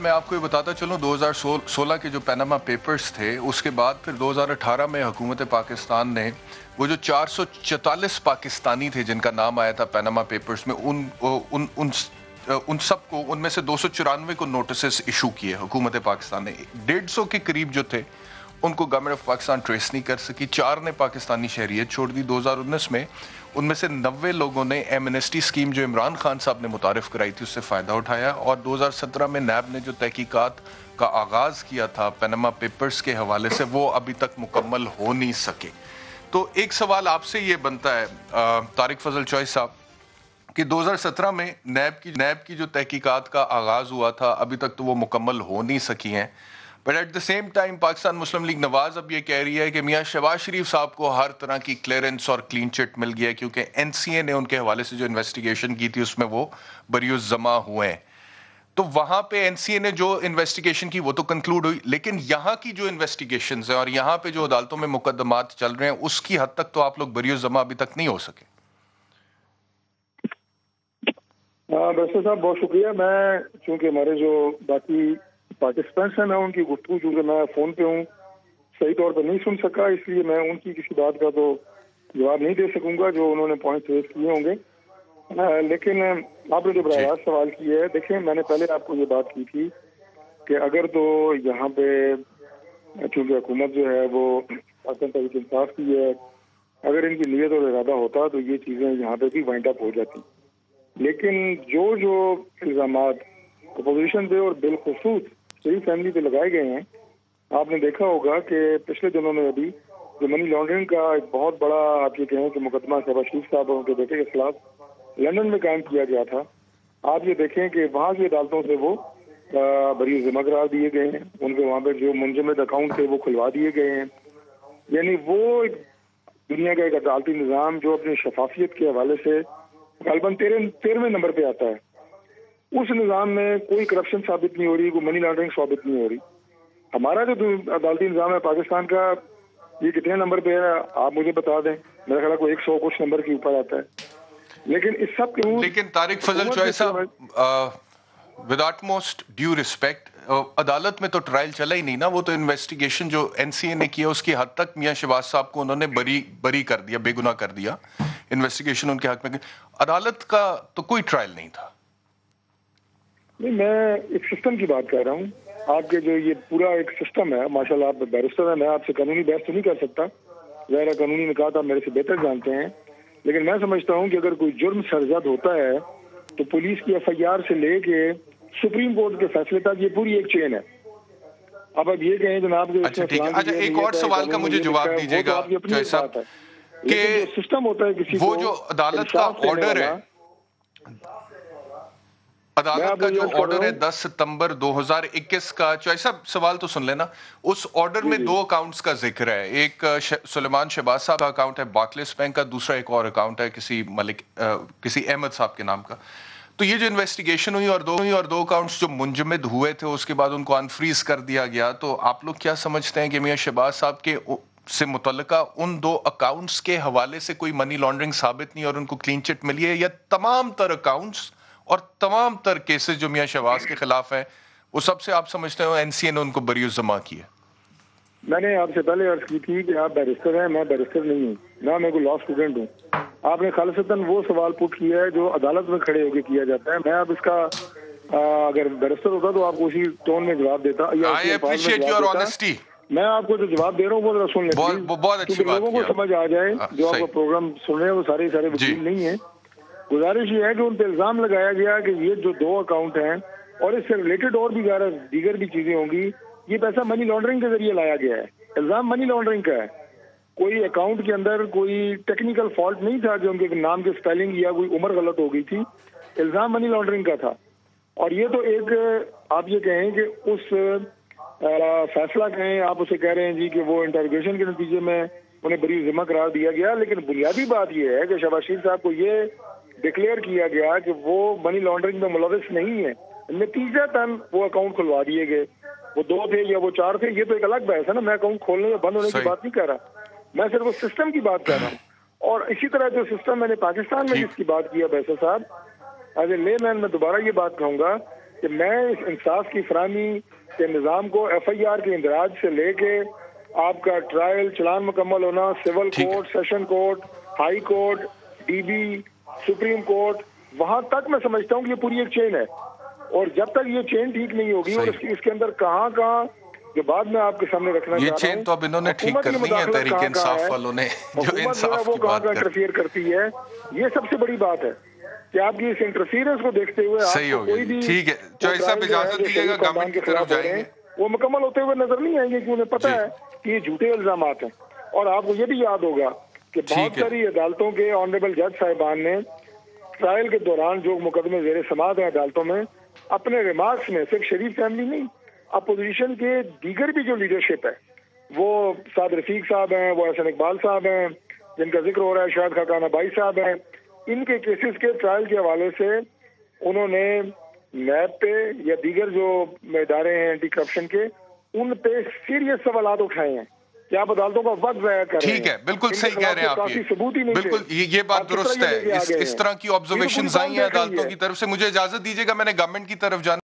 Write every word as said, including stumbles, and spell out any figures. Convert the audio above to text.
میں آپ کو یہ بتاتا چلوں دو ہزار سولہ کے جو پیناما پیپرز تھے اس کے بعد پھر دو ہزار اٹھارہ میں حکومت پاکستان نے وہ جو چار سو چوالیس پاکستانی تھے جن کا نام آیا تھا پیناما پیپرز میں ان ان ان ان سب کو ان میں سے دو سو چورانوے کو نوٹسز ایشو کیے حکومت پاکستان نے. ڈیڑھ سو کے قریب جو تھے ان کو گورنمنٹ آف پاکستان ٹریس نہیں کر سکی. چار نے پاکستانی شہریت چھوڑ دی دو ہزار انیس میں. ان میں سے نوے لوگوں نے ایمنسٹی اسکیم جو عمران خان صاحب نے متعارف کرائی تھی اس سے فائدہ اٹھایا, اور دو ہزار سترہ میں نیب نے جو تحقیقات کا آغاز کیا تھا پیناما پیپرز کے حوالے سے وہ ابھی تک مکمل ہو نہیں سکے. تو ایک سوال آپ سے یہ بنتا ہے طارق فضل چوہے صاحب کہ دو ہزار سترہ میں نیب کی نیب کی جو تحقیقات کا آغاز ہوا تھا ابھی تک تو وہ مکمل ہو نہیں سکی ہیں, but at the same time Pakistan Muslim League Nawaz اب یہ کہہ رہی ہے کہ میاں شہباز شریف صاحب کو ہر طرح کی کلیئرنس اور کلین چٹ مل گیا ہے کیونکہ این سی اے نے ان کے حوالے سے جو انویسٹیگیشن کی تھی اس میں وہ بری الذمہ ہوئے ہیں. تو وہاں پہ این سی اے نے جو انویسٹیگیشن کی وہ تو کنکلوڈ ہوئی, لیکن یہاں کی جو انویسٹیگیشنز ہیں اور یہاں پہ جو عدالتوں میں مقدمات چل رہے ہیں اس کی حد تک تو آپ لوگ بری الذمہ ابھی تک نہیں ہو سکے. بیسر صاحب بہت شکریہ. میں چونکہ ہمارے جو باقی پارٹیسپینٹس ہیں میں ان کی گفتگو چونکہ میں فون پہ ہوں صحیح طور پہ نہیں سن سکا, اس لیے میں ان کی کسی بات کا تو جواب نہیں دے سکوں گا جو انہوں نے پوائنٹ ریز کیے ہوں گے. لیکن آپ نے جو براہ راست سوال کیا ہے, دیکھیں میں نے پہلے آپ کو یہ بات کی تھی کہ اگر تو یہاں پہ چونکہ حکومت جو ہے وہ پاکستان تحریک انصاف کی ہے, اگر ان کی نیت اور ارادہ ہوتا تو یہ چیزیں یہاں پہ بھی وائنڈ اپ ہو جاتی. لیکن جو جو الزامات اپوزیشن پہ اور بالخصوص شریف فیملی پہ لگائے گئے ہیں, آپ نے دیکھا ہوگا کہ پچھلے دنوں میں ابھی جو منی لانڈرنگ کا ایک بہت بڑا آپ یہ کہیں کہ مقدمہ شہباز شریف صاحب اور ان کے بیٹے کے خلاف لندن میں قائم کیا گیا تھا, آپ یہ دیکھیں کہ وہاں کی عدالتوں سے وہ بری ذمہ قرار دیے گئے ہیں. ان کے وہاں پہ جو منجمد اکاؤنٹ تھے وہ کھلوا دیے گئے ہیں. یعنی وہ ایک دنیا کا ایک عدالتی نظام جو اپنی شفافیت کے حوالے سے غالباً تیرہویں نمبر پہ آتا ہے, اس نظام میں کوئی کرپشن ثابت نہیں ہو رہی, کوئی منی لانڈرنگ ثابت نہیں ہو رہی. ہمارا جو عدالتی نظام ہے پاکستان کا یہ کتنے نمبر پہ ہے آپ مجھے بتا دیں. میرا خیال ہے کوئی ایک سو کچھ نمبر کے اوپر آتا ہے. لیکن اس سب کے لیکن طارق فضل چوہے صاحب ود آٹموسٹ ڈیو ریسپیکٹ عدالت میں تو ٹرائل چلا ہی نہیں نا, وہ تو انویسٹیگیشن جو این سی اے نے کیا اس کی حد تک میاں شہباز صاحب کو انہوں نے بری بری کر دیا, بے گناہ کر دیا. انویسٹیگیشن ان کے حق میں, عدالت کا تو کوئی ٹرائل نہیں تھا. نہیں, میں ایک سسٹم کی بات کر رہا ہوں. آپ کے جو یہ پورا ایک سسٹم ہے, ماشاء اللہ آپ بیرسٹر ہیں, میں آپ سے قانونی بحث تو نہیں کر سکتا, ظاہر قانونی نکات آپ میرے سے بہتر جانتے ہیں, لیکن میں سمجھتا ہوں کہ اگر کوئی جرم سرزد ہوتا ہے تو پولیس کی ایف آئی آر سے لے کے سپریم کورٹ کے فیصلے تک یہ پوری ایک چین ہے. اب اب یہ کہیں جناب اچھا ٹھیک ہے, اچھا ایک اور سوال کا مجھے جواب دیجیے گا چوہے صاحب کہ سسٹم ہوتا ہے کسی وہ جو عدالت کا آرڈر ہے, عدالت کا جو آرڈر ہے دس ستمبر دو ہزار اکیس کا, چوہے صاحب سوال تو سن لینا, اس آرڈر میں دو اکاؤنٹس کا ذکر ہے. ایک سلیمان شہباز صاحب کا اکاؤنٹ ہے بارکلیز بینک کا, دوسرا ایک اور اکاؤنٹ ہے کسی ملک کسی احمد صاحب کے نام کا. تو یہ جو انویسٹیگیشن ہوئی اور دو ہوئی اور دو اکاؤنٹس جو منجمد ہوئے تھے اس کے بعد ان کو انفریز کر دیا گیا, تو آپ لوگ کیا سمجھتے ہیں کہ میاں شہباز صاحب کے سے متعلقہ ان دو اکاؤنٹس کے حوالے سے کوئی منی لانڈرنگ ثابت نہیں اور ان کو کلین چٹ ملی ہے, یا تمام تر اکاؤنٹس اور تمام تر کیسز جو میاں شہباز کے خلاف ہیں وہ سب سے آپ سمجھتے ہیں این سی اے نے ان کو بری الذمہ کی ہے؟ میں نے آپ سے پہلے عرض کی تھی کہ آپ بیرسٹر ہیں, میں بیرسٹر نہیں ہوں, نہ میں کوئی لا اسٹوڈنٹ ہوں. آپ نے خالصتاً وہ سوال پوچھ کیا ہے جو عدالت میں کھڑے ہو کے کیا جاتا ہے. میں اب اس کا اگر بیرسٹر ہوتا تو آپ کو اسی ٹون میں جواب دیتا. I appreciate your honesty. میں آپ کو جو جواب دے رہا ہوں وہ ذرا سن لیں کیونکہ لوگوں کو سمجھ آ جائے جو آپ کا پروگرام سن رہے ہیں وہ سارے سارے وکیل نہیں ہیں. گزارش یہ ہے کہ ان پہ الزام لگایا گیا کہ یہ جو دو اکاؤنٹ ہیں اور اس سے ریلیٹڈ اور بھی دیگر بھی چیزیں ہوں گی, یہ پیسہ منی لانڈرنگ کے ذریعے لایا گیا ہے. الزام منی لانڈرنگ کا ہے. کوئی اکاؤنٹ کے اندر کوئی ٹیکنیکل فالٹ نہیں تھا کہ ان کے نام کے سپیلنگ یا کوئی عمر غلط ہو گئی تھی, الزام منی لانڈرنگ کا تھا. اور یہ تو ایک آپ یہ کہیں کہ اس فیصلہ کہیں, آپ اسے کہہ رہے ہیں جی کہ وہ انٹروگیشن کے نتیجے میں انہیں بری ذمہ قرار دیا گیا, لیکن بنیادی بات یہ ہے کہ شہباز شریف صاحب کو یہ ڈکلیئر کیا گیا کہ وہ منی لانڈرنگ میں ملوث نہیں ہے. نتیجہ تن وہ اکاؤنٹ کھلوا دیے گئے. وہ دو تھے یا وہ چار تھے یہ تو ایک الگ بحث ہے نا, میں اکاؤنٹ کھولنے یا بند ہونے کی بات نہیں کر رہا, میں صرف اس سسٹم کی بات کر رہا ہوں. اور اسی طرح جو سسٹم میں نے پاکستان میں جس کی بات کیا بیسر صاحب, ایز اے لے مین میں دوبارہ یہ بات کہوں گا کہ میں اس انصاف کی فراہمی کے نظام کو ایف آئی آر کے اندراج سے لے کے آپ کا ٹرائل چلان مکمل ہونا، civil court, session court, high court, D B, supreme court, وہاں تک میں سمجھتا ہوں کہ یہ پوری ایک چین ہے، اور جب تک یہ چین ٹھیک نہیں ہوگی اور اس کے اندر کہاں کہاں جو بعد میں آپ کے سامنے رکھنا چاہ رہا ہوں، یہ چین تو اب انہوں نے ٹھیک کرنی ہے تحریک انصاف والوں نے، جو انصاف کی بات کرتے انٹرفیئر کرتی ہے، یہ سب سے بڑی بات ہے کہ آپ کی اس انٹرفیئرنس کو دیکھتے ہوئے آپ کو کوئی بھی ٹھیک ہے چوہدری صاحب اجازت دیجیے گا، گورنمنٹ کی طرف جائیں گے، وہ مکمل ہوتے ہوئے نظر نہیں آئیں گے، کیونکہ انہیں پتہ ہے کہ یہ جھوٹے الزامات ہیں۔ اور آپ کو یہ بھی یاد ہوگا کہ بہت ساری عدالتوں کے آنریبل جج صاحبان نے ٹرائل کے دوران جو مقدمے زیر سماعت ہیں عدالتوں میں، اپنے ریمارکس میں صرف شریف فیملی نہیں، اپوزیشن کے دیگر بھی جو لیڈرشپ ہے، وہ سعد رفیق صاحب ہیں، وہ احسن اقبال صاحب ہیں، جن کا ذکر ہو رہا ہے، شاہد خاقان ابائی صاحب ہیں، ان کے کیسز کے ٹرائل کے حوالے سے انہوں نے نیب پہ یا دیگر جو ادارے ہیں اینٹی کرپشن کے، ان پہ سیریس سوالات اٹھائے ہیں کہ آپ عدالتوں کا وقت ضائع کر رہے ہیں۔ ٹھیک ہے، بالکل صحیح کہہ رہے ہیں آپ، یہ بالکل یہ بات درست ہے، اس طرح کی آبزرویشنز آئی ہیں عدالتوں کی طرف سے۔ مجھے اجازت دیجیے گا، میں نے گورنمنٹ کی طرف جانا